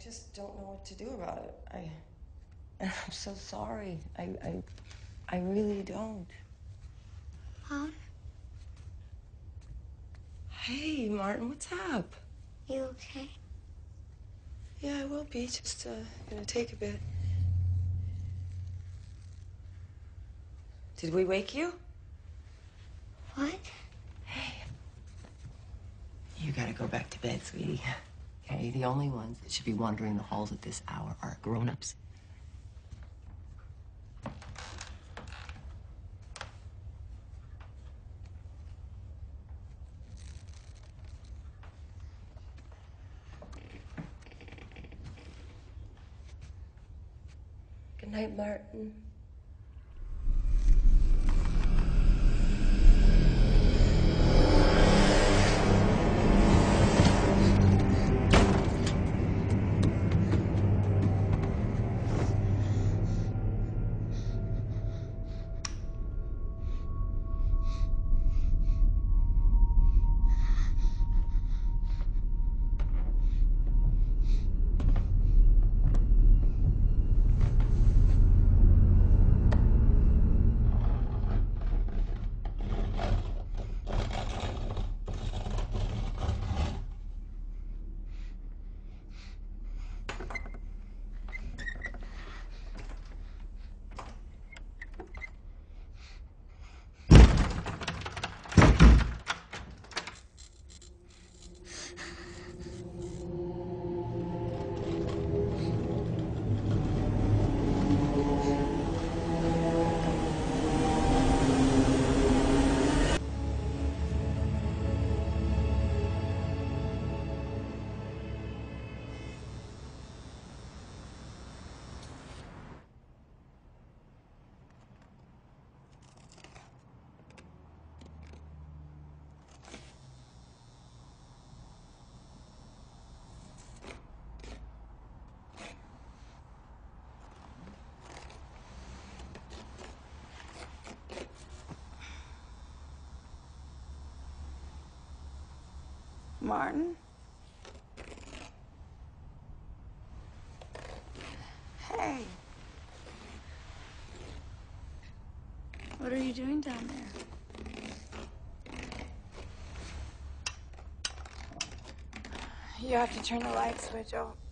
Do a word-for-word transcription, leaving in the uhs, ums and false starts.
just don't know what to do about it. I, I'm so sorry. I, I, I really don't. Mom? Hey, Martin, what's up? You okay? Yeah, I will be. Just, uh, gonna take a bit. Did we wake you? What? Hey. You gotta go back to bed, sweetie. Okay, the only ones that should be wandering the halls at this hour are grown-ups. Good night, Martin. Martin? Hey. What are you doing down there? You have to turn the light switch off.